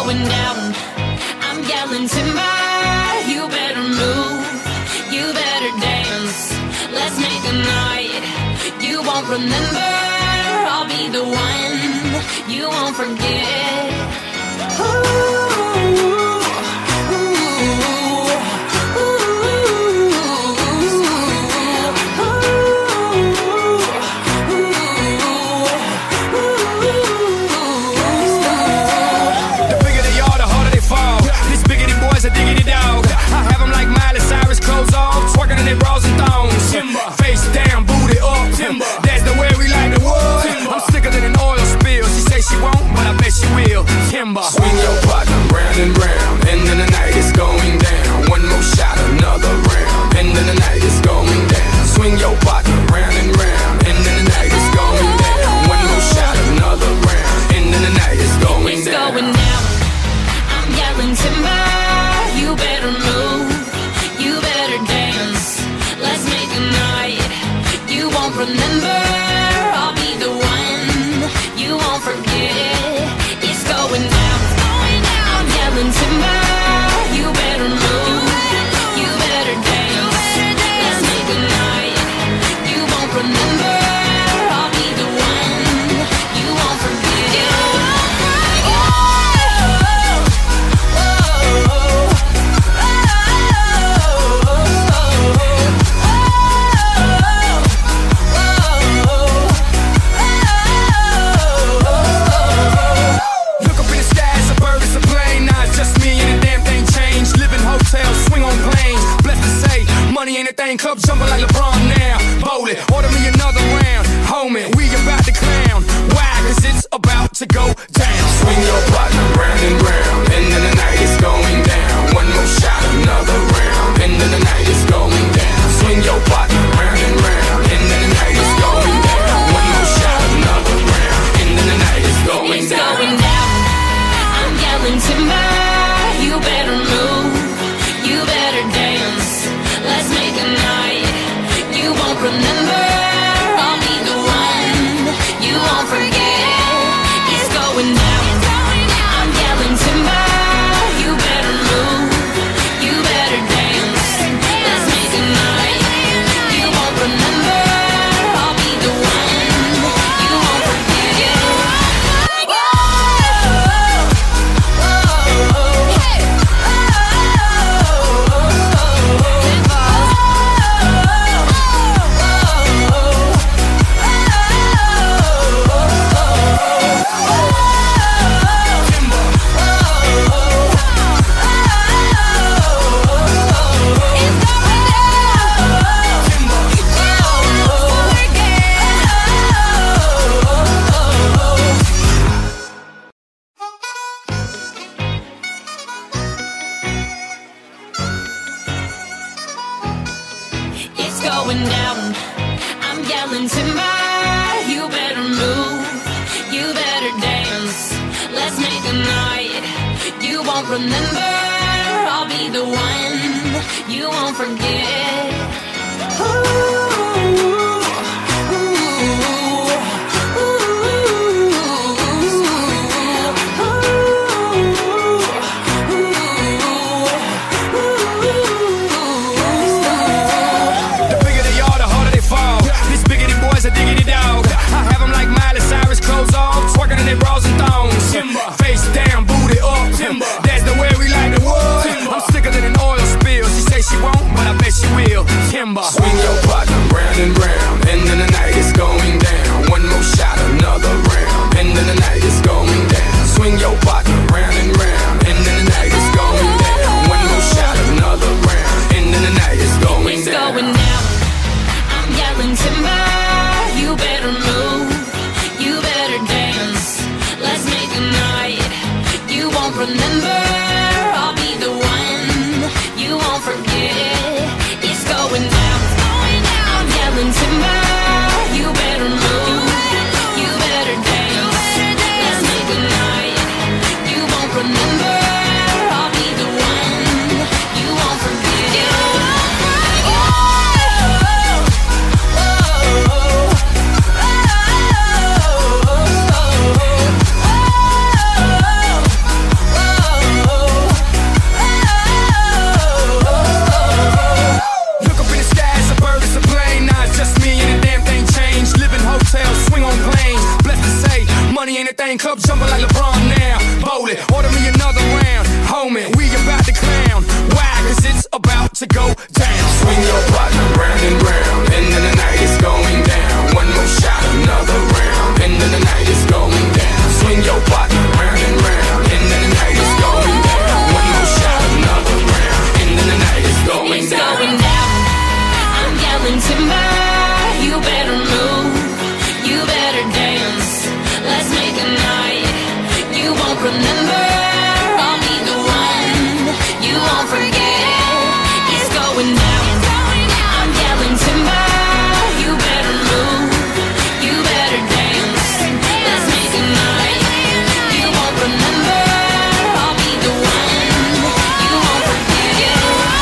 going down. I'm yelling timber. You better move. You better dance. Let's make a night you won't remember. I'll be the one you won't forget. The bigger they are, the harder they fall. These biggity boys are diggity dog. I have them like Miley Cyrus, clothes off, twerking in their bras and thongs. Face down, booty up. That's the way we like the wood. I'm sicker than an oil spill. She say she won't, but I bet she will. Timber. Swing your partner round and round, and then the night is going down. One more shot, another round, and then the night is going down. Swing your partner round and round, and then the night is going down. One more shot, another round, and then the night is going It's down. going down. I'm yelling timber. You better move. You better dance. Let's make a night you won't remember. I'll be the one you won't forget. It's going down. I'm yelling timber. You better move. You better dance. Let's make a night you won't remember. I'll be the one you won't forget. Look up in the sky, it's a bird, it's a plane. Nah, it's just me and the damn thing changed. Live in hotels, swing on planes. Blessed to say, money ain't a thing. Club jumping like LeBron now. Bowl it, order me another round. Homie, we about to clown. Why? Cause it's about to go down. Swing your partner round and round, and then the night is going down. One more shot, another round, and then the night is going down. Swing your partner round and round, and then the night is going down. One more shot, another round, and then the night is going It's down. going down. I'm yelling timber. You better move. You better dance. Let's make a night you won't remember. I'll be the one you won't forget. It's going down. I'm yelling timber. You better move. You better dance. Let's make a night you won't remember. I'll be the one you won't forget. It's going down. I'm yelling timber. You better move. You better dance. Let's make a night you won't remember. I'll be the one you won't forget. The bigger they are, the harder they fall. These biggity boys are diggity dog. I have them like Miley Cyrus, clothes off, twerking in their bras and thongs. Face down, booty up. That's the way we like the wood. I'm sicker than an oil spill. She say she won't, but I bet she will. Timber. Swing your partner round and round, and then the night is going down. One more shot, another round, and then the night is going down. Swing your partner round and round, and then the night is going down. One more shot, another round, and then the night is going It's down. going down. I'm yelling timber. You better move. You better dance. Let's make a night you won't remember. I'll be the one you won't forget. It's going down. timber. You better move, you better dance. Let's make a night you won't remember. I'll be the one you won't forget. It's going down, I'm yelling timber. You better move, you better dance. Let's make a night you won't remember. I'll be the one you won't forget.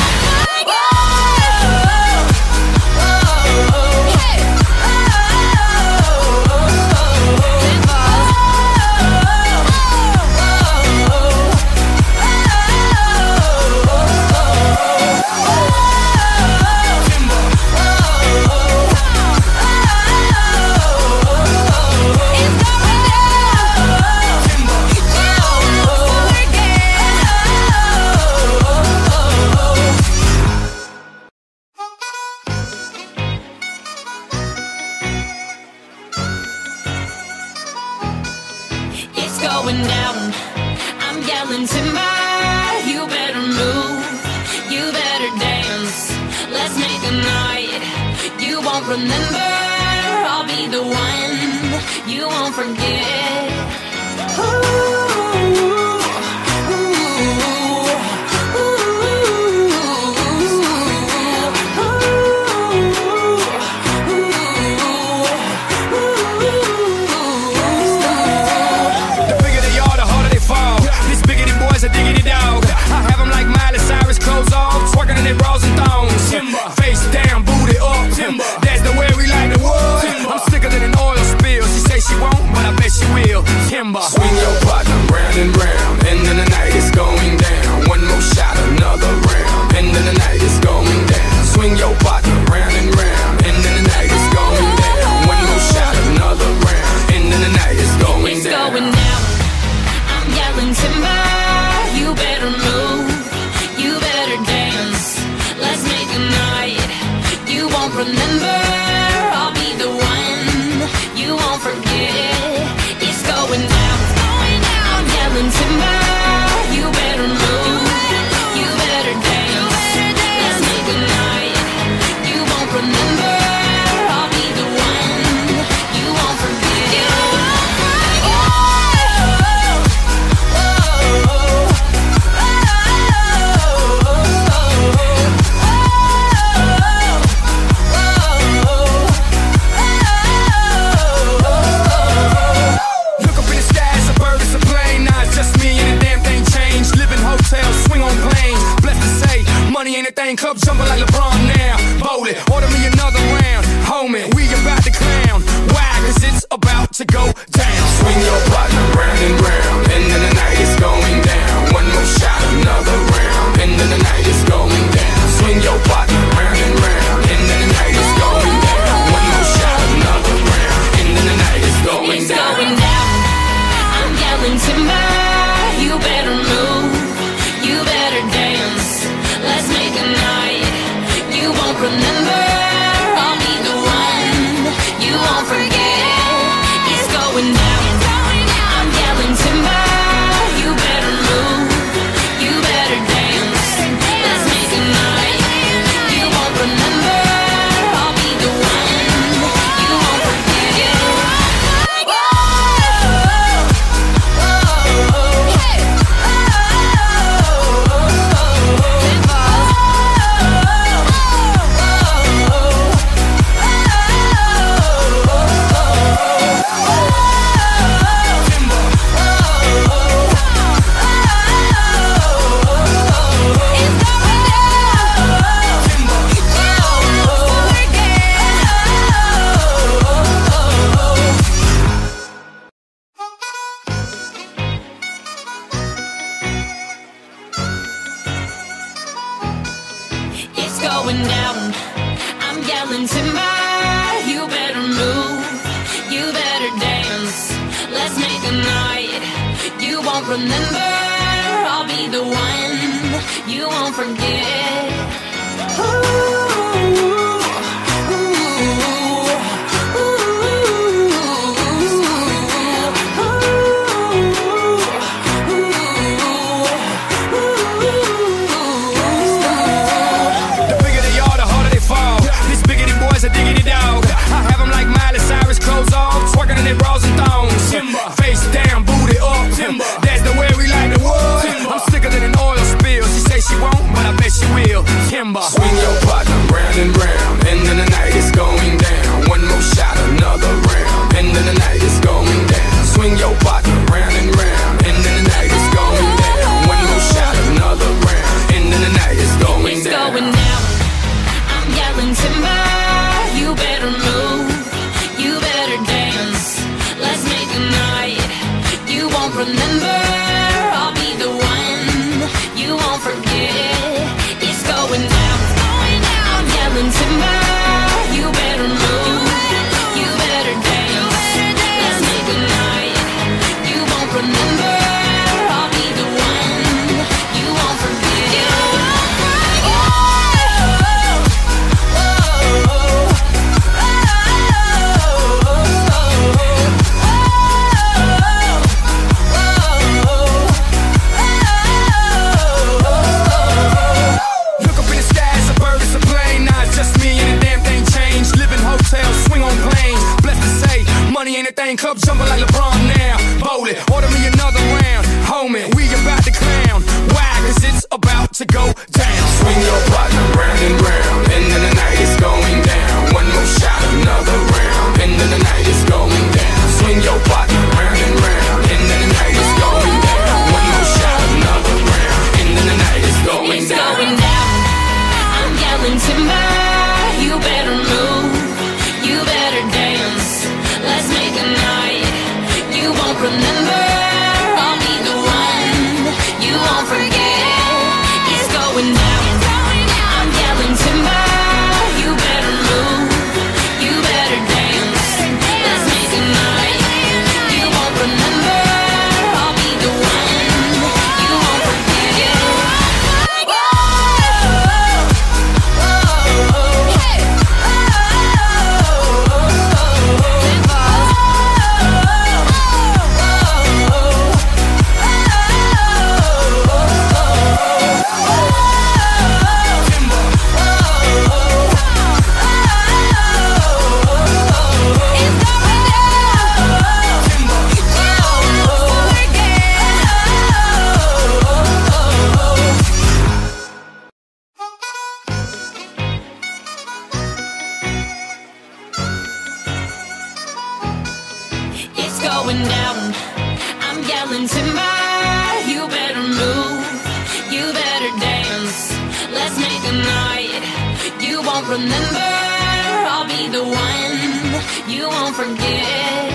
It's going down, I'm yelling timber. You better move, you better dance. Let's make a night you won't remember. I'll be the one you won't forget. The bigger they are, the harder they fall. These biggity boys are diggity dog. I have them like Miley Cyrus, clothes off, twerking in their bras and thongs. Face down, booty up. That's the way we like the wood. I'm sicker than an oil spill. She say she won't, but I bet she will. Timber. Swing your partner round and round. End of the night is going down. One more shot, another round. End of the night is going down. Swing your partner round and round. End of the night is going down. One more shot, another round. End of the night is going It's down. going down, I'm yelling timber. You better move, you better dance. Let's make a night you won't remember. I'll be the one you won't forget. It's going down, I'm yelling timber. You better move, you better dance. Let's make a night you won't remember. I'll be the one you won't forget. Look up in the sky, it's a bird, it's a plane. Nah, it's just me and the damn thing changed. Live in hotels, swing on planes. Blessed to say, money ain't a thing. Club jumping like LeBron now. Bowl it, order me another round. Homie, we about to clown. Why? Cause it's about to go down. Swing your partner round and round. End of the night is going down. One more shot, another round. End of the night is going down. Swing your partner round and round. End of the night is going down. One more shot, another round. End of the night is going It's down. going down, I'm yelling timber. You better move, you better dance. Let's make a night you won't remember. I'll be the one you won't forget. It's going down, I'm yelling timber. You better move, you better dance. Let's make a night you won't remember. I'll be the one you won't forget. It's going down, I'm yelling timber. You better move, you better dance. Let's make a night you won't remember. I'll be the one you won't forget. The bigger they are, the harder they fall. These biggity boys are anything, club jumping like LeBron now. Bowl it, order me another round. Homie, we about to clown. Why? Cause it's about to go down. Swing your partner round and round, and then the night is going down. One more shot, another round, and then the night is going down. Swing your partner round and round, and then the night is going down. One more shot, another round, and then the night is going down. It's going down. I'm yelling timber. You better move. You better dance. Let's make a night you won't remember. I'll be the one you won't forget. It's going down. I'm yelling timber. You better move. You better dance. Let's make a night you won't remember. I'll be the one you won't forget. It's going down. I'm yelling timber. You better move. You better dance. Let's make a night you won't remember. I'll be the one you won't forget.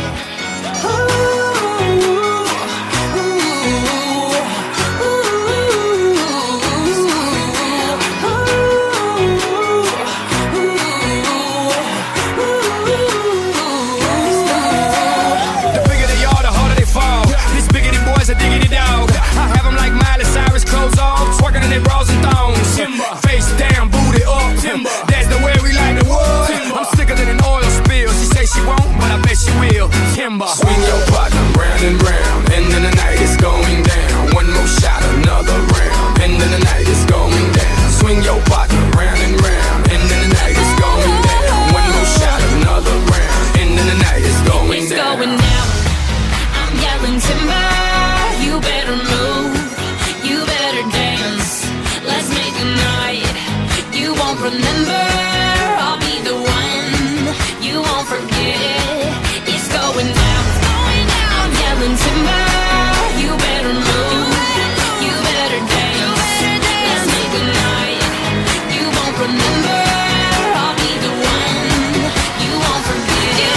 Diggity dog. I have them like Miley Cyrus, clothes off, twerking in their bras and thongs. Face down, booty up. That's the way we like the wood. I'm sicker than an oil spill. She say she won't, but I bet she will. Swing your partner round and round, and then the night is going down. One more shot, another round, and then the night is going down. Swing your partner round and round, and then the night is going down. One more shot, another round, and then the night is going down. It's going down. I'm yelling timber. You better move, you better dance. Let's make a night you won't remember. I'll be the one you won't forget. It's going down. I'm yelling timber. You better move, you better dance. Let's make a night you won't remember. I'll be the one you won't forget.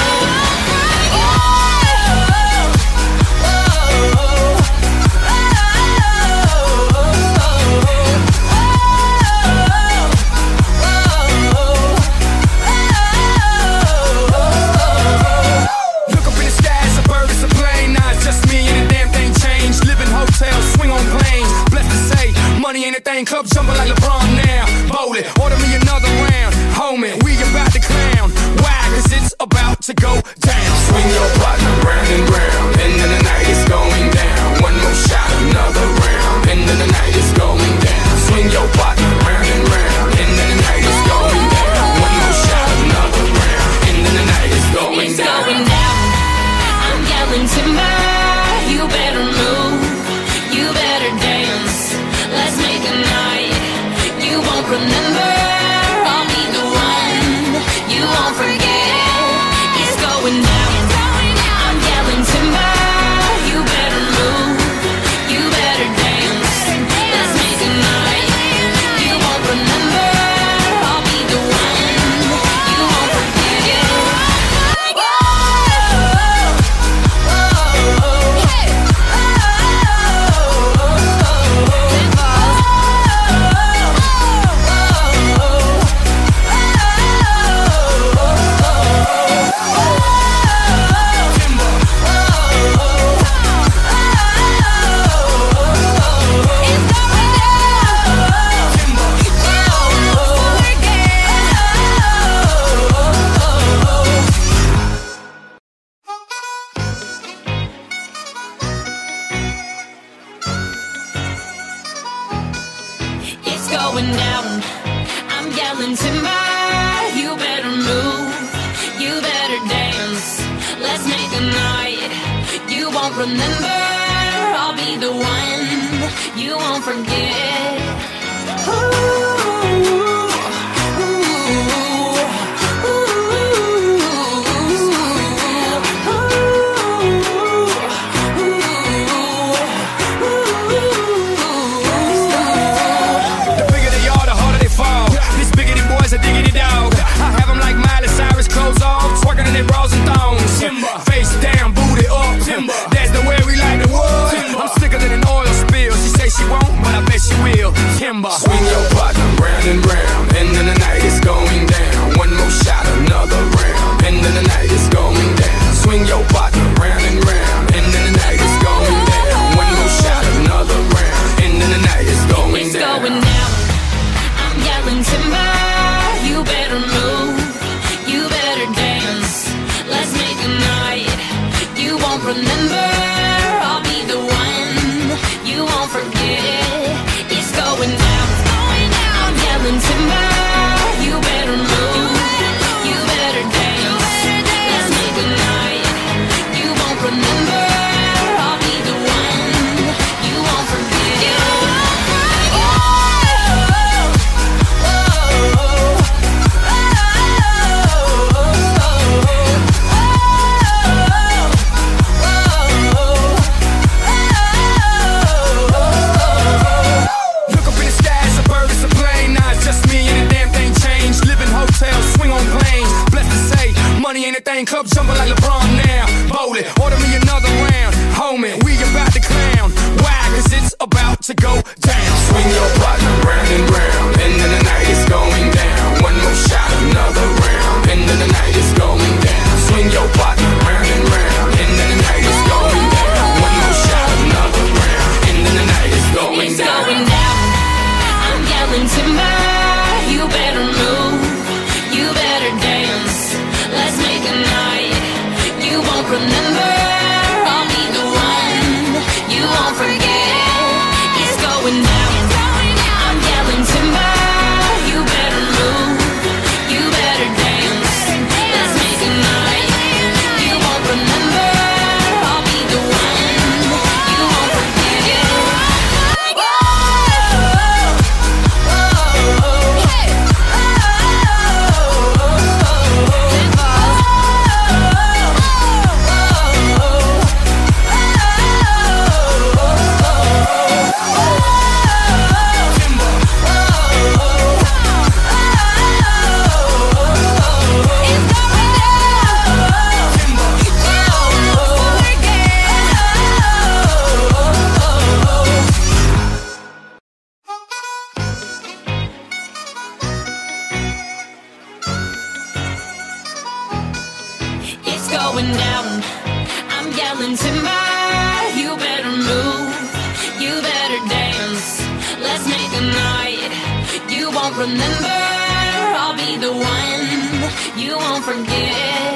Club jumping like LeBron now. Bowl it, order me another round. Homie, we about to clown. Why? Cause it's about to go down. Swing your partner round and round, and then the night is going down. One more shot, another round, and then the night is going down. Swing your partner round and round, and then the night is going down. One more shot, another round, and then the night is going down. It's going down. I'm yelling timber. You better move. You better dance. Let's make a night you won't remember. I'll be the one you won't forget. It's going down. I'm yelling timber. You better move. You better dance. Let's make a night you won't remember. I'll be the one you won't forget. Going down, I'm yelling timber. You better move, you better dance. Let's make a night won't remember. I'll be the one you won't forget. The bigger they are, the harder they fall. These biggity boys are diggity dog. I have them like Miley Cyrus, clothes off, twerking in their bras and thongs. Face down, booty up. That's the way we like the wood. I'm sicker than an oil spill. She say she won't, but I bet she will. Timber. Swing your partner round and round, and then the night is going down. One more shot, another round, and then the night is going down. Swing your partner round and round, and then the night is going down. One more shot, another round, and then the night is going It's down. going down. I'm yelling timber. You better move. You better dance. Let's make a night you won't remember. I'll be the one you won't forget. It's going down. I'm yelling timber. You better move. You better dance. Let's make a night you won't remember. I'll be the one you won't forget. Look up in the sky, it's a bird, it's a plane. Nah, it's just me and the damn thing changed. Live in hotels, swing on planes. Blessed to say, money ain't a thing. Club jumping like LeBron now. Bowling, order me another round. Homie, we about to clown. Why? Cause it's about to go down. Swing your partner round and round, and then the night is going down. One more shot, another round, and then the night is going down. Swing your partner round and round, and then the night is going down. One more shot, another round, and then the night is going It's down. going down. I'm yelling timber. You better move. You better dance. Let's make a night you won't remember. I'll be the one you won't forget. It's going down. I'm yelling timber. You better move. You better dance. Let's make a night you won't remember. I'll be the one you won't forget. It's going down. I'm yelling timber. You better move. You better dance. Let's make a night you won't remember. I'll be the one you won't forget.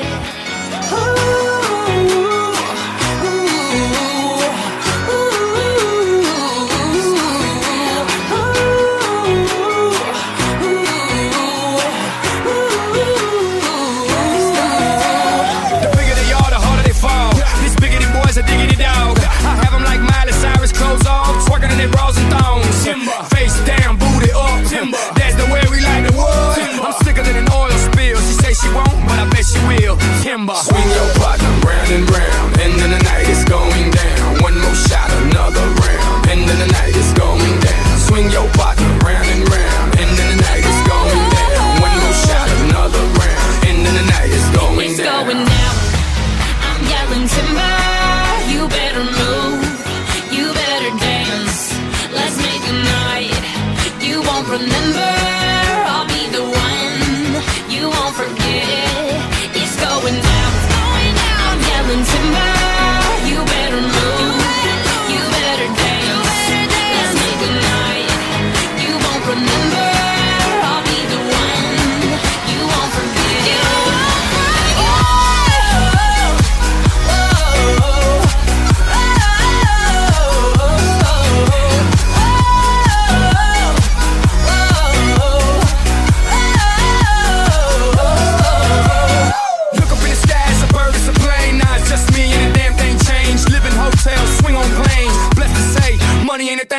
The bigger they are, the harder they fall. These biggity boys are diggity dog. I have them like Miley Cyrus, clothes off, twerking in their bras and thongs. Face down, booty up. That's the way we like the wood. I'm sicker than an oil spill. She say she won't, but I bet she will. Timber. Swing your partner round and round, and then the night is going down. One more shot, another round, and then the night is going down. Swing your partner round and round, and then the night is going down. One more shot, another round, and then the night is going It's down. going down. I'm yelling timber. You better move. You better dance. Let's make a night you won't remember. I'll be the one you won't forget. It's going down.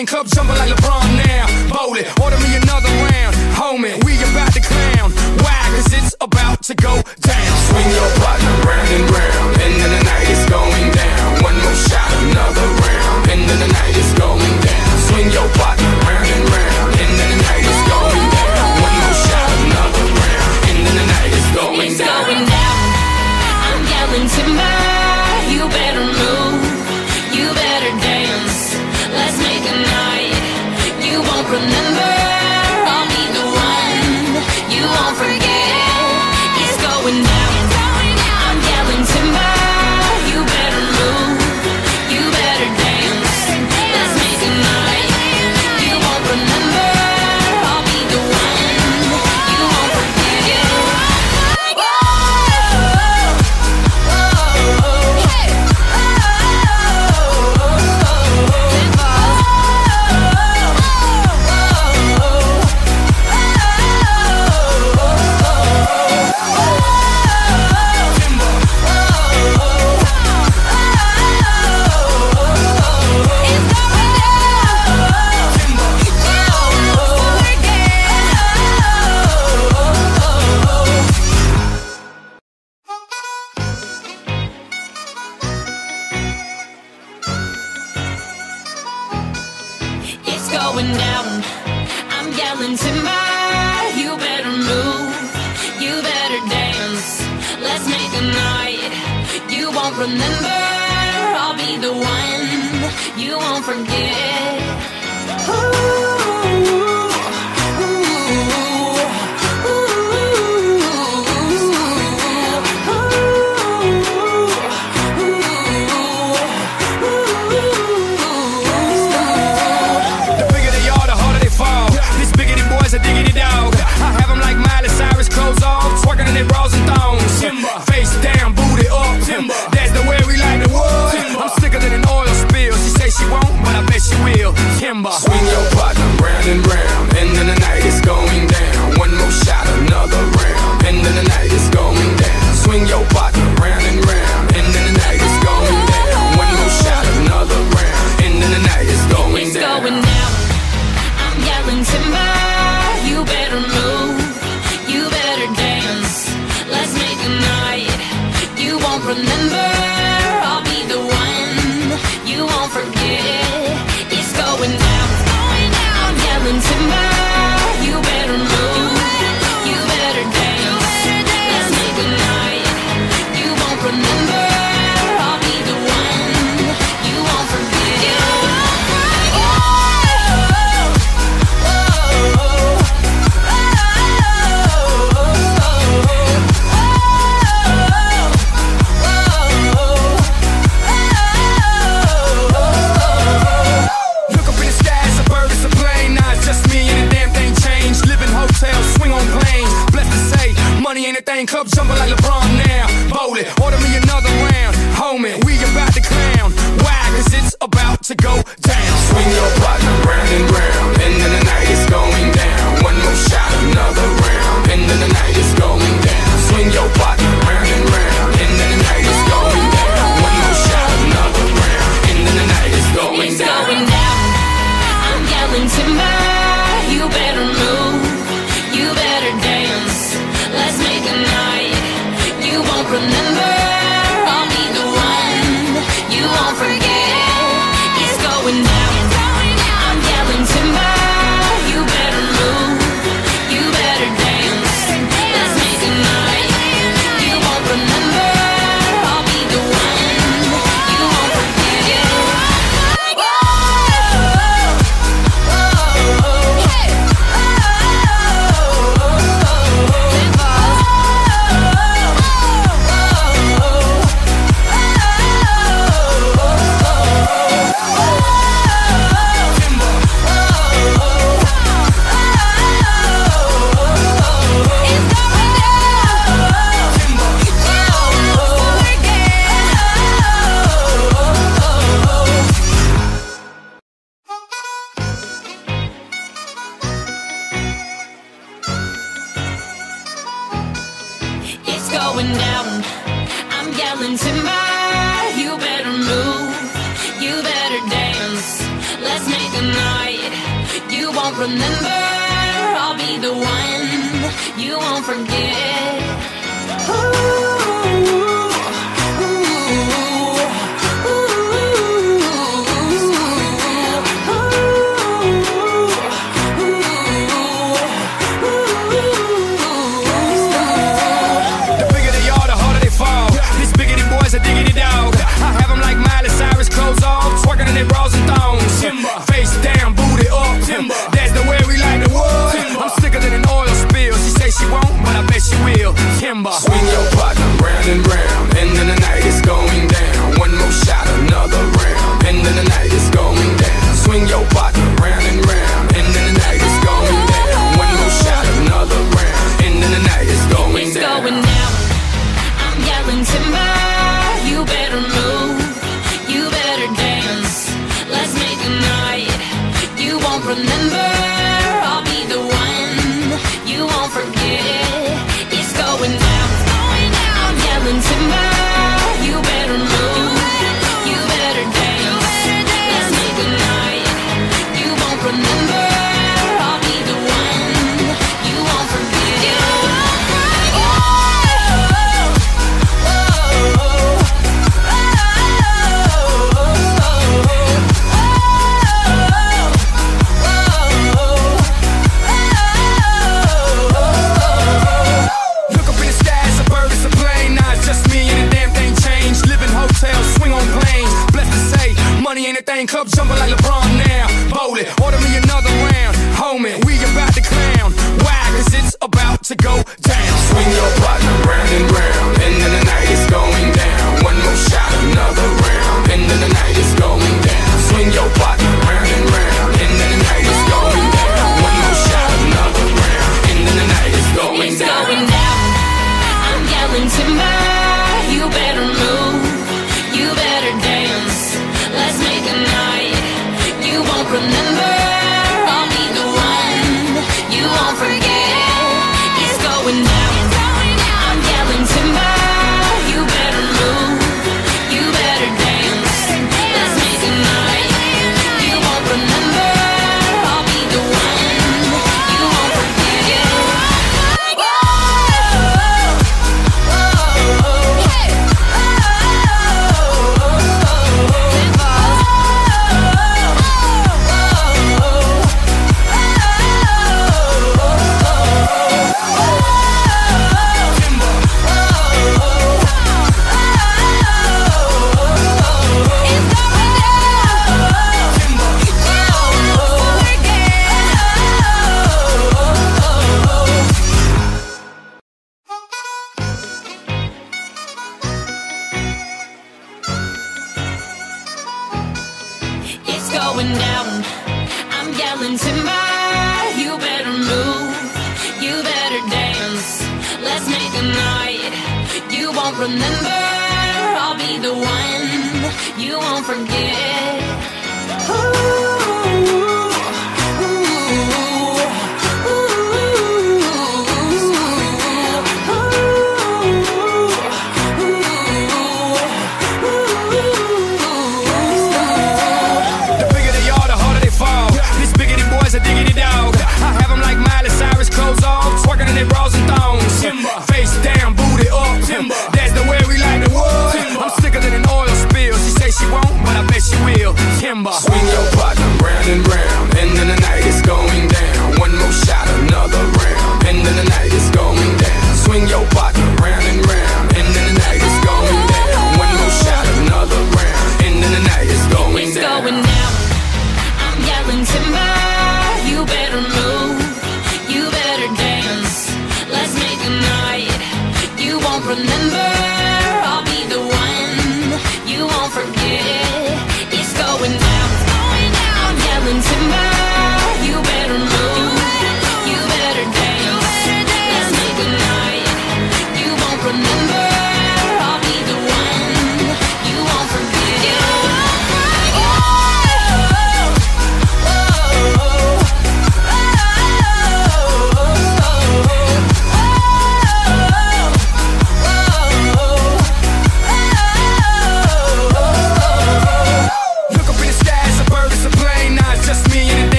anything, cup jumping like LeBron now. Bowl it, order me another round. Homie, we about to clown. Why? Cause it's about to go down. Swing your partner round and round, and then the night is going down. One more shot, another round, and then the night is going down. Swing your partner round and round, and then the night is going down. One more shot, another round, and then the night is going down. It's going down. I'm yelling timber. You better move. You better dance. Let's make a night you won't remember. I'll be the one you won't forget. It's going down. I'm yelling timber. You better move. You better dance. Let's make a night you won't remember. I'll be the one you won't forget. It's going down. I'm yelling timber. You better move. You better dance. Let's make a night you won't remember. I'll be the one you won't forget. Ooh, ooh, The bigger they are, the harder they fall. These biggity boys are diggity dog. I have them like Miley Cyrus, clothes off, twerking in their bras and thongs. Face down, booty up. That's the way we like the wood. I'm sicker than an oil spill. She say she won't, but I bet she will. Timber. Swing your partner round and round, and then the night is going down. One more shot, another round, and then the night is going down. Swing your partner round and round, and then the night is going down. One more shot, another round, and then the night is going it's down. going down. I'm yelling timber. You better move. You better dance. Let's make a night you won't remember. I'll be the one you won't forget. It's going down. I'm yelling timber. You better move. You better dance. Let's make a night you won't remember. I'll be the one you won't forget. Look up in the sky, it's a bird, it's a plane. Nah, it's just me and the damn thing changed. Live in hotels, swing on planes. Blessed to say, money ain't a thing. Cup jumping like LeBron now. Bowl it, order me another round. Homie, we about to clown. Why? Cause it's about to go down. Swing your partner round and round, and then the night is going down. One more shot, another round, and then the night is going down. Swing your partner round and round, and then the night is going down. One more shot, another round, and then the night is going It's down. going down. I'm yelling timber. You better move. You better dance. Let's make a night you won't remember. I'll be the one you won't forget. It's going down. I'm yelling timber. You better move. You better dance. Let's make a night you won't remember. I'll be the one you won't forget. It's going down. I'm yelling timber. You better move. You better dance. Let's make a night remember. I'll be the one you won't forget. The bigger they are, the harder they fall. These biggity boys are diggity dog. I have them like Miley Cyrus, clothes off, twerking in their bras and thongs. Face down, booty up. That's the way we like the wood. I'm sicker than an oil spill. She say she won't, but I bet she will. Timber. Swing your partner round and round, and then the night is going down. One more shot, another round, and then the night is going down. Swing your partner round and round, and then the night is going down. One more shot, another round, and then the night is going It's down. going down. I'm yelling timber. You better move. You better dance. Let's make a night you won't remember. I'll be the one you won't forget. It's going down. I'm yelling timber. You better move. You better dance. Let's make a night you won't remember. I'll be the one you won't forget. Look up in the sky, it's a bird, it's a plane. Nah, it's just me and the damn thing changed. Live in hotels, swing on planes. Blessed to say, money ain't a thing. Club jumping like LeBron now. Bowling, order me another round. Homie, we about to clown. Why? Cause it's about to go down. Swing your partner round and round, and then the night is going down. One more shot, another round, and then the night is going down. Swing your partner round and round, and then the night is going down. One more shot, another round, and then the night is going It's down. going down. I'm yelling timber. You better move. You better dance. Let's make a night you won't remember. I'll be the one you won't forget. It's going down. I'm yelling timber. You better move. You better dance. Let's make a night you won't remember. I'll be the one you won't forget. It's going down. I'm yelling timber. You better move. You better dance. Let's make a night you won't remember. I'll be the one you won't forget. The bigger they are, the harder they fall. These biggity boys are diggity dog. I have them like Miley Cyrus, clothes off, twerking in their bras and thongs. Face down, booty up. That's the way we like the wood. I'm sicker than an oil spill. She say she won't, but I bet she will. Timber. Swing your partner round and round, and then the night is going down. One more shot, another round, and then the night is going down. Swing your partner round and round, and then the night is going down. One more shot, another round, and then the night is going It's down. going down. I'm yelling timber. You better move. You better dance. Let's make a night you won't remember. I'll be the one you won't forget. It's going down. I'm yelling timber. You better move. You better dance. Let's make a night you won't remember. I'll be the one you won't forget.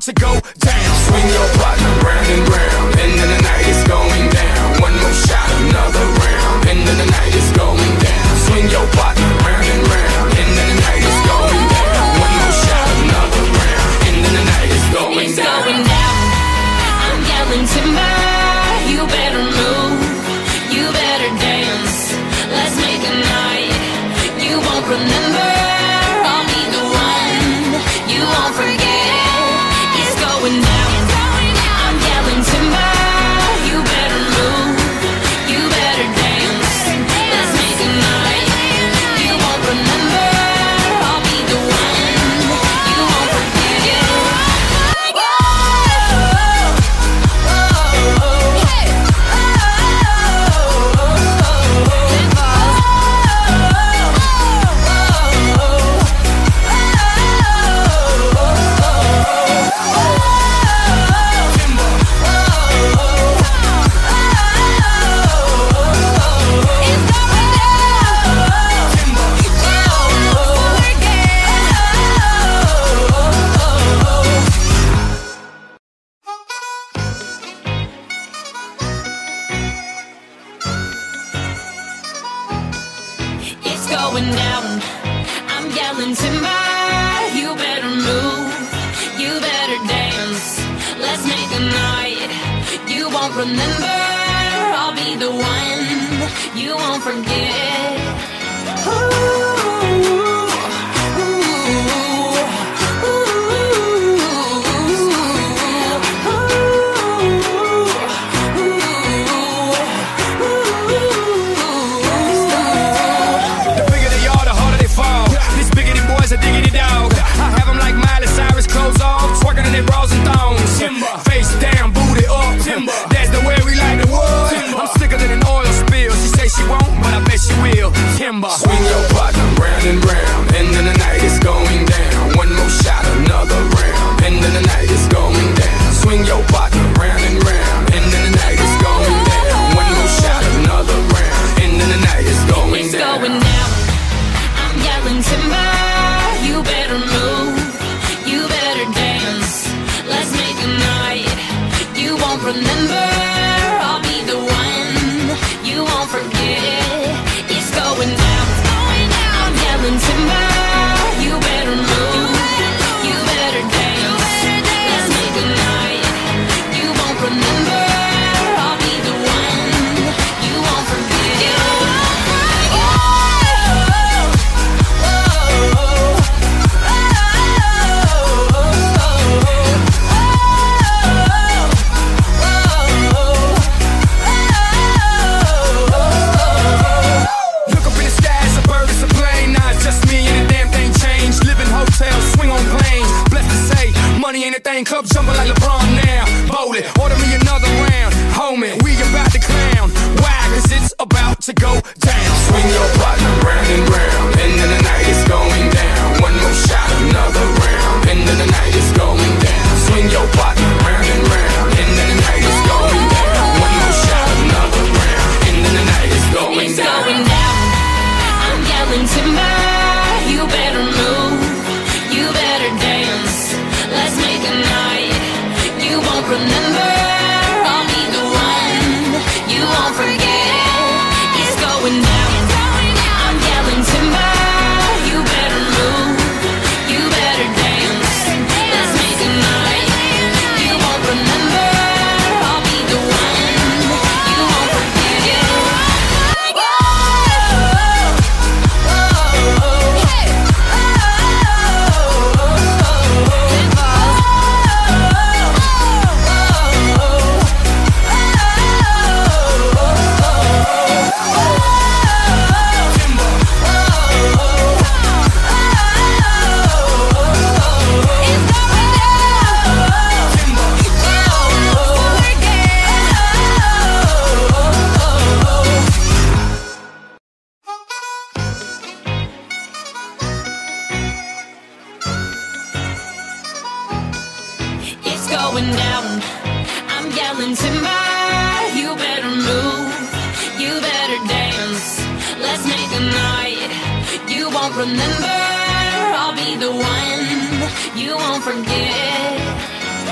to go down. Swing your partner round and round, and then the night is going down. One more shot, another round, and then the night is going down. Swing your partner round and round, and then the night is going down. One more shot, another round, and then the night is going down. It's going down. I'm yelling timber. You better move. You better dance. Let's make a night you won't remember. I'll be the one you won't forget. It's going down. I'm yelling timber. You better move. You better dance. Let's make a night you won't remember. I'll be the one you won't forget. It's going down. I'm yelling timber. You better move. You better dance. Let's make a night you won't remember. I'll be the one you won't forget. Ooh, ooh, ooh, The bigger they are, the harder they fall. These biggity boys are diggity dog. I have them like Miley Cyrus, clothes off, twerking in their bras and thongs. Face down, booty up. That's the way we like the wood. I'm sicker than an oil spill. She say she won't, but I bet she will. Timber. Swing your partner round and round, and then the night is going down. One more shot, another round, and then the night is going down. Swing your partner round and round, and then the night is going down. One more shot, another round, and then the night is going it's down. going down. I'm yelling timber. You better move. You better dance. Let's make a night you won't remember. I'll be the one you won't forget. It's going down. I'm yelling timber. You better move. You better dance. Let's make a night you won't remember. I'll be the one you won't forget. Look up in the sky, it's a bird, it's a plane. Nah, it's just me and the damn thing changed. Live in hotels, swing on planes. Blessed to say, money ain't a thing. Club jumping like LeBron now. Bowling, order me another round. Homie, we about to clown. Why? Cause it's about to go down. Swing your partner round and round, and then the night is going down. One more shot, another round, and then the night is going down. Swing your partner round and round, and then the night is going down. One more shot, another round, and then the night is going It's down. going down. I'm yelling timber. You better move. You better dance. Let's make a night you won't remember. I'll be the one you won't forget. It's going down. I'm yelling timber. You better move. You better dance. Let's make a night you won't remember. I'll be the one you won't forget. It's going down. I'm yelling timber. You better move. You better dance. Let's make a night you won't remember. I'll be the one you won't forget.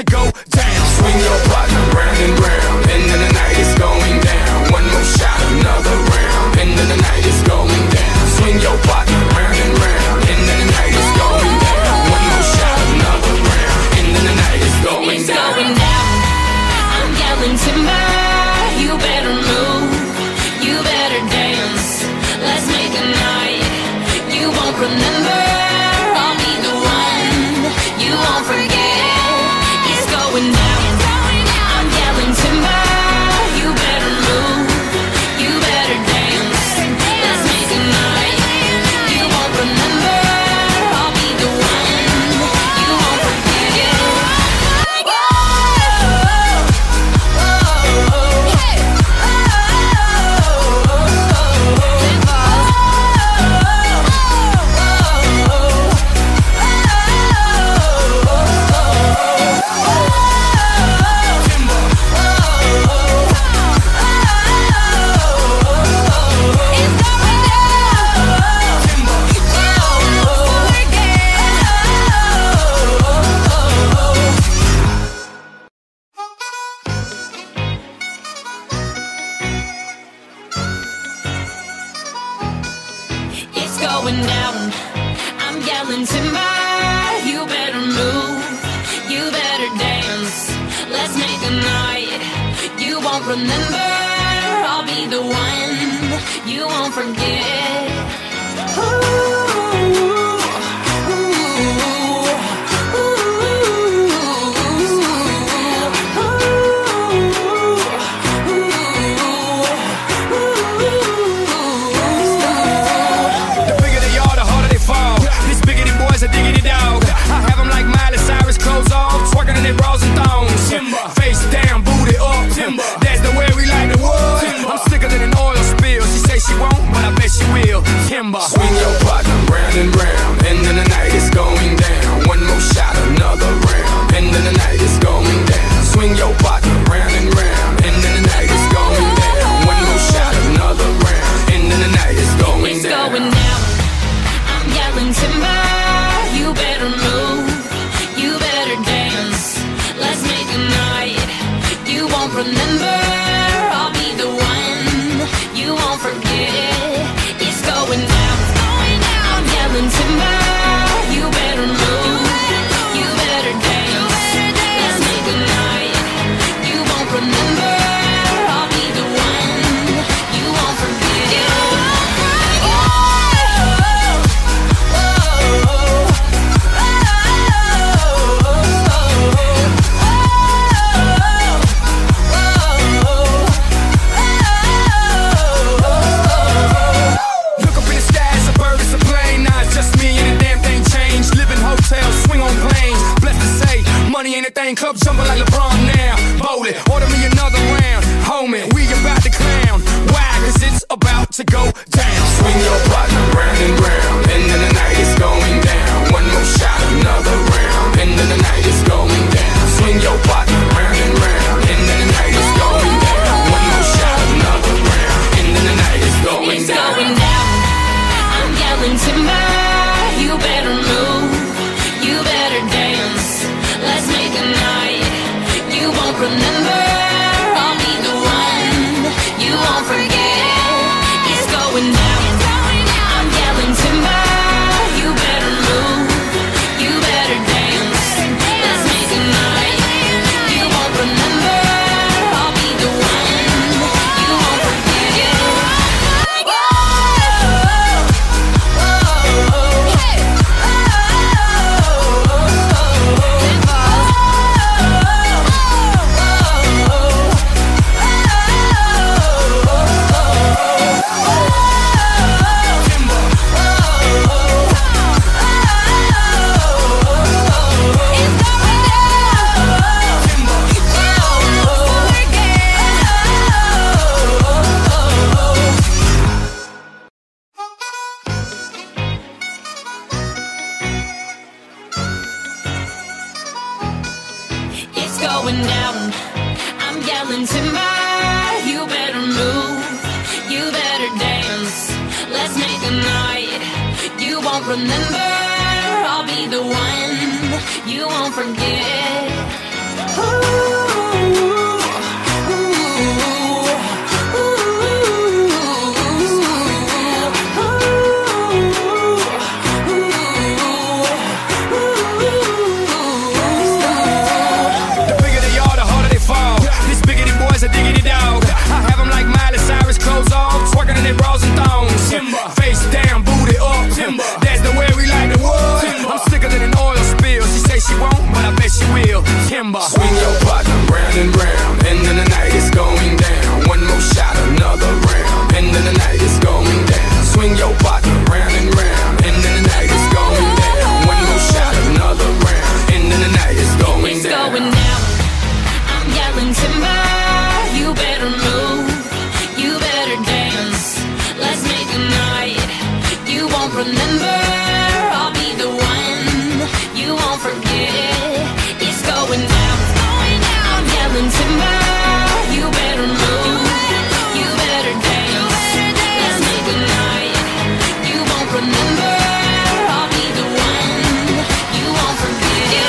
go down. Swing your partner round and round, and then the night is going down. One more shot, another round, and then the night is going down. Swing your partner round and round, and then the night is going down. One more shot, another round, and then the night is going down. It's going down. I'm yelling timber. You better move. You better dance. Let's make a night you won't remember. I'll be the one you won't forget. It's going down. I'm yelling timber. You better move. You better dance. Let's make a night you won't remember. I'll be the one you won't forget. It's going down. I'm yelling timber. You better move. You better dance. Let's make a night you won't remember. I'll be the one you won't forget. Ooh, ooh, ooh, The bigger they are, the harder they fall. These biggity boys are diggity dog. I have them like Miley Cyrus, clothes off, twerking in their bras and thongs. Face down, booty up. That's the way we like the wood. I'm sicker than an oil spill. She say she won't, but I bet she will. Timber. Swing your partner round and round, and then the night is going down. One more shot, another round, and then the night is going down. Swing your partner round and round, and then the night is going down. One more shot, another round, and then the night is going it's down. going down. I'm yelling timber. You better move. You better dance. Let's make a night you won't remember. I'll be the one you won't forget. It's going down. I'm yelling timber. You better move. You better dance. Let's make a night you won't remember. I'll be the one you won't forget. Look up in the sky, it's a bird, it's a plane. Nah, it's just me and the damn thing changed. Live in hotels, swing on planes. Blessed to say, money ain't a thing. Club jumping like LeBron now. Bowling, order me another round. Homie, we about to clown. Why? Cause it's about to go down. Swing your partner round and round, and then the night is going down. One more shot, another round, and then the night is going down. Swing your partner round and round, and then the night is going down. One more shot, another round, and then the night is going It's down. going down. I'm yelling timber. You better move. You better dance. Let's make a night you won't remember. I'll be the one you won't forget. It's going down. I'm yelling timber. You better move. You better dance. Let's make a night you won't remember. I'll be the one you won't forget. It's going down. I'm yelling timber. You better move. You better dance. Let's make a night you won't remember. I'll be the one you won't forget. timber. Swing your partner round and round, and then the night is going down. One more shot, another round, and then the night is going down. Swing your partner round and round, and then the night is going down. One more shot, another round, and then the night is going down. It's going down. I'm yelling timber. You better move. You better dance. Let's make a night you won't remember. I'll be the one you won't forget. It's going down. I'm yelling timber. You better move. You better dance. Let's make a night you won't remember. I'll be the one you won't forget.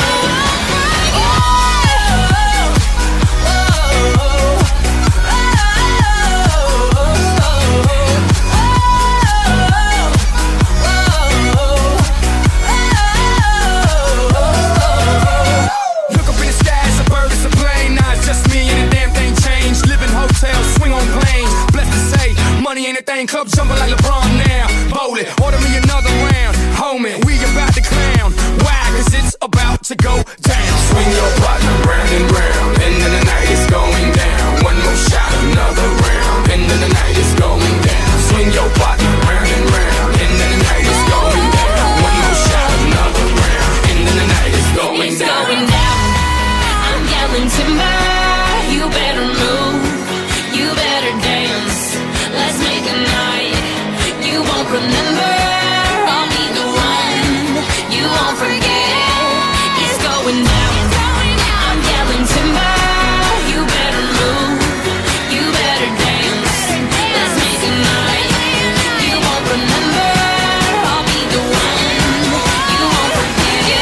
Money ain't a thing, club jumping like LeBron now. Bowl it, order me another round. Homie, we about to clown. Why? Cause it's about to go down. Swing your partner round and round, and then the night is going down. One more shot, another round, and then the night is going down. Swing your partner round and round, and then the night is going down. One more shot, another round, and then the night is going down. It's going down. I'm yelling timber. You better move. You better dance. Let's make a night you won't remember. I'll be the one you won't forget. It's going down. I'm yelling timber. You better move. You better dance. Let's make a night you won't remember. I'll be the one you won't forget.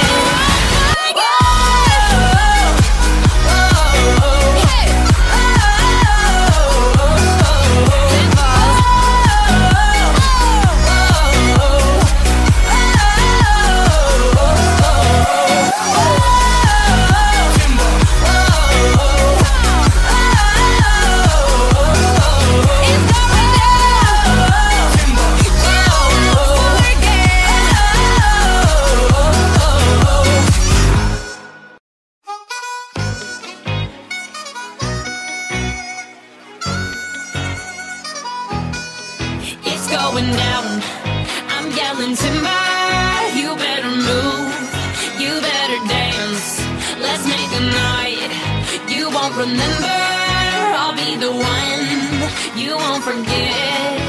It's going down. I'm yelling timber. You better move. You better dance. Let's make a night you won't remember. I'll be the one you won't forget.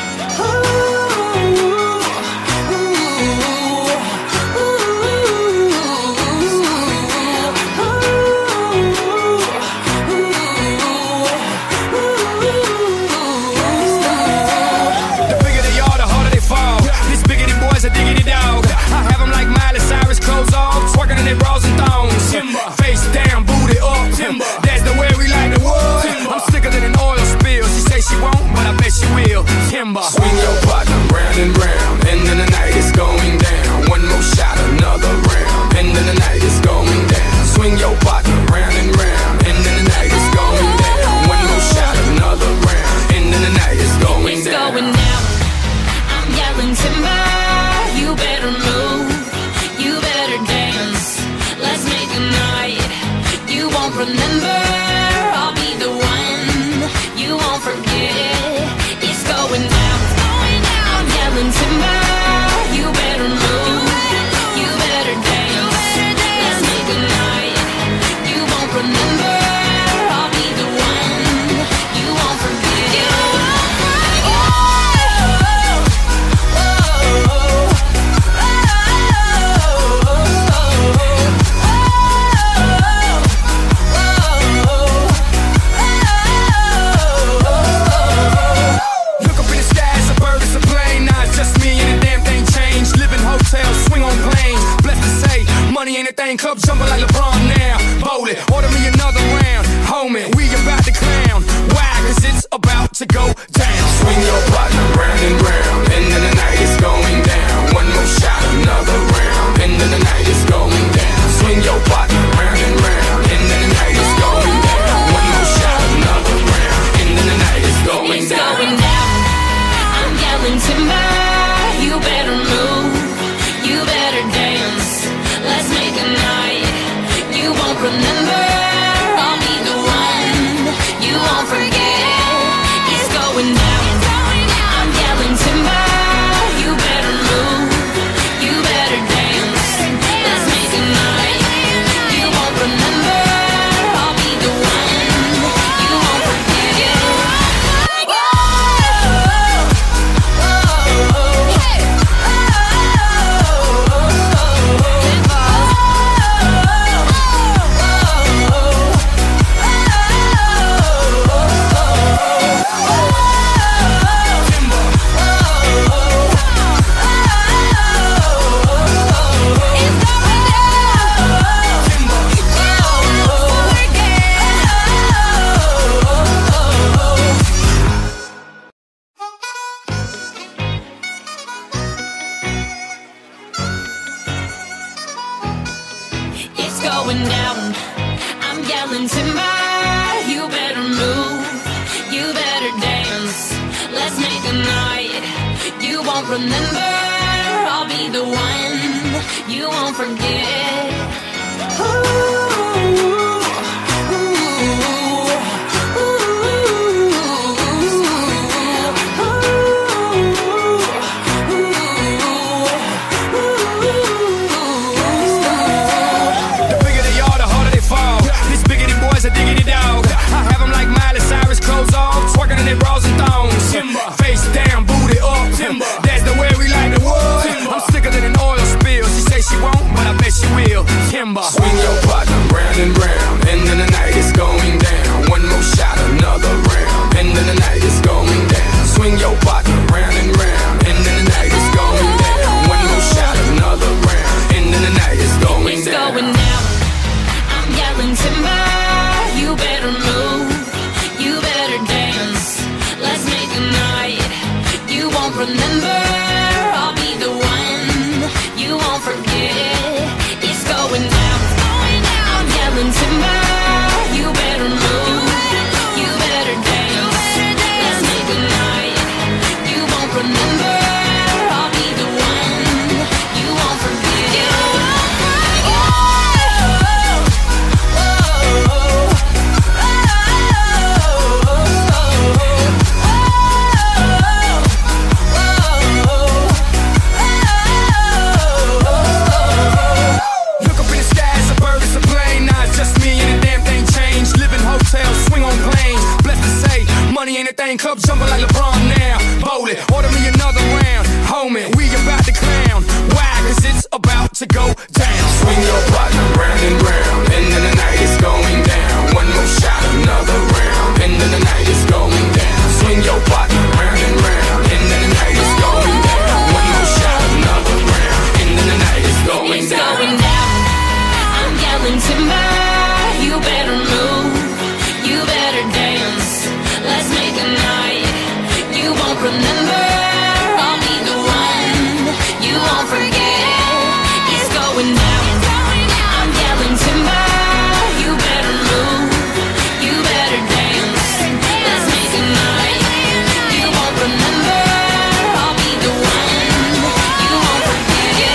Diggity dog. I have them like Miley Cyrus, clothes off, twerking in their bras and thongs. Face down, booty up. That's the way we like the wood. I'm sicker than an oil spill. She say she won't, but I bet she will. Timber. Swing your partner round and round, and then the night is going down. One more shot, another round, and then the night is going down. Swing your partner round and round, and then the night is going down. One more shot, another round, and then the night is going down. It's going down. I'm yelling timber. You better move, you better dance. Let's make a night you won't remember. I'll be the one you won't forget. It's going down. I'm yelling timber. You better move, you better dance. Let's make a night you won't remember. I'll be the one you won't forget. won't remember. I'll be the one you won't forget. It's going down. I'm yelling timber. You better move. You better dance. Let's make a night you won't remember. I'll be the one you won't forget. It's going down. I'm yelling timber. You better move. You better dance. Let's make a night you won't remember. I'll be the one you won't forget. Diggity dog. I have them like Miley Cyrus, clothes off, twerking in their bras and thongs. Face down, booty up. That's the way we like the wood. I'm sicker than an oil spill. She say she won't, but I bet she will. Timber. Swing your partner round and round, and then the night is going down. One more shot, another round, and then the night is going down. Swing your partner round and round, and then the night is going down. One more shot, another round, and then the night is going down. It's going down. I'm yelling timber. You better move, you better dance. Let's make a night you won't remember. I'll be the one you won't forget. It's going down. I'm yelling timber. You better move, you better dance. Let's make a night you won't remember. I'll be the one you won't forget. Money ain't a thing, club jumping like LeBron now. Bowl it, order me another round. Homie, we about to clown. Why? Cause it's about to go down. Swing your partner round and round, and then the night is going down. One more shot, another round, and then the night is going down. Swing your partner round and round, and then the night is going down. One more shot, another round, and then the night is going it's down. Going down. I'm yelling timber. You better move. You better dance. Let's make a night you won't remember. I'll be the one you won't forget. It's going down. I'm yelling timber. You better move. You better dance. Let's make a night you won't remember. I'll be the one you won't forget.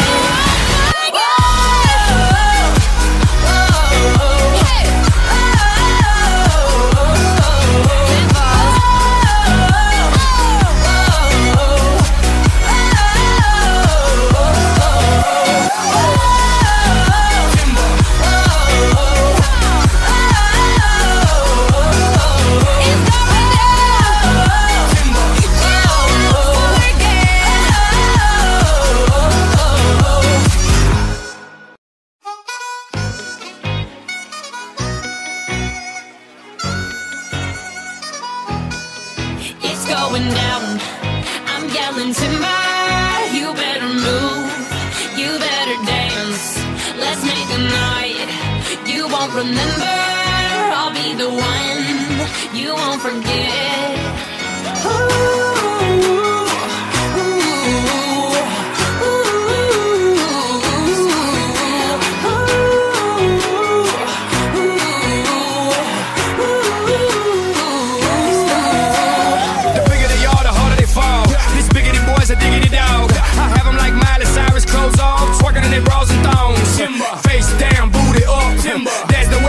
It's going down. I'm yelling timber. You better move. You better dance. Let's make a night you won't remember. I'll be the one you won't forget. Diggity dog. I have them like Miley Cyrus, clothes off, twerking in their bras and thongs. Face down, booty up. That's the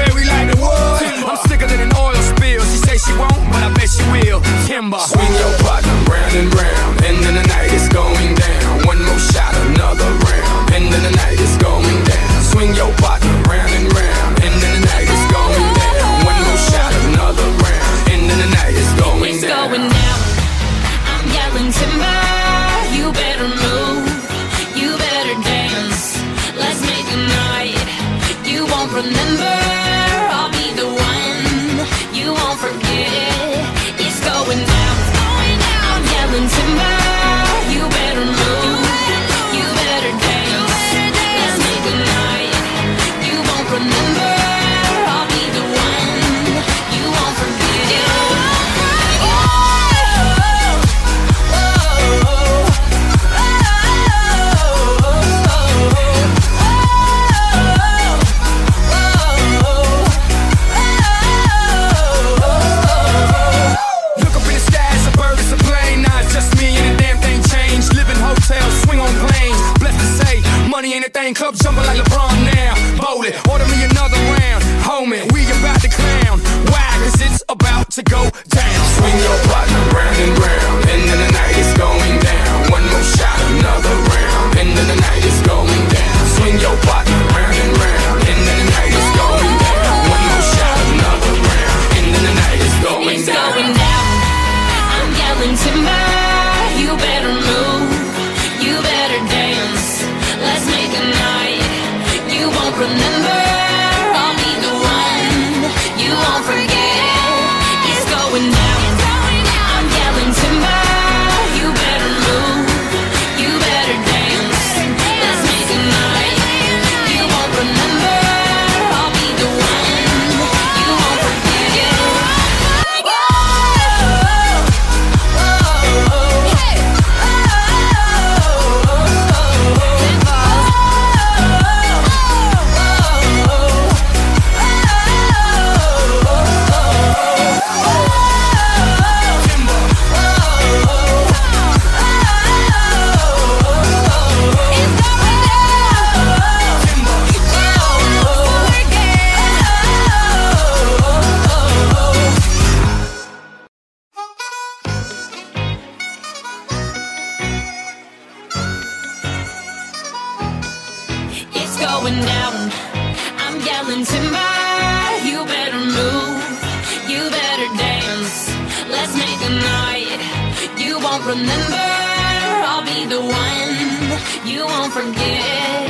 timber. You better move, you better dance. Let's make a night you won't remember. I'll be the one you won't forget.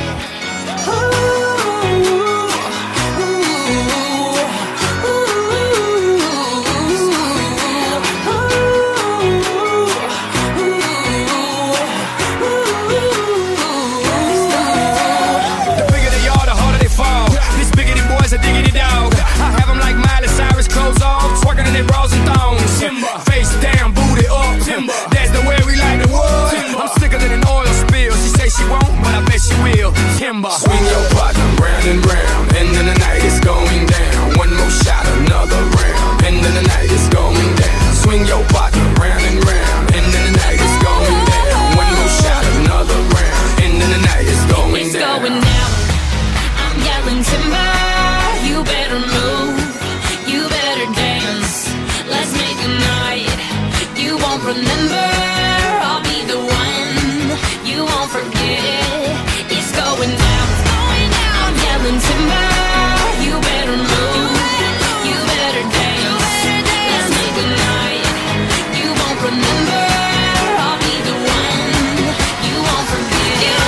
Diggity dog, I have them like Miley Cyrus, clothes off, twerking in their bras and thongs. Face down, booty up. That's the way we like the wood. I'm sicker than an oil spill. She say she won't, but I bet she will. Timber. Swing your partner round and round, and then the night is going down. One more shot, another round, and then the night is going down. Swing your partner round and round, and then the night is going down. One more shot, another round, and then the night is going down. It's going down. I'm yelling timber. You better move, you better dance. Let's make a night you won't remember. I'll be the one you won't forget. It's going down, I'm yelling timber. You better move, you better dance. Let's make a night you won't remember. I'll be the one you won't forget.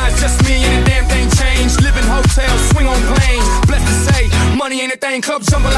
Money ain't a thing, club jumping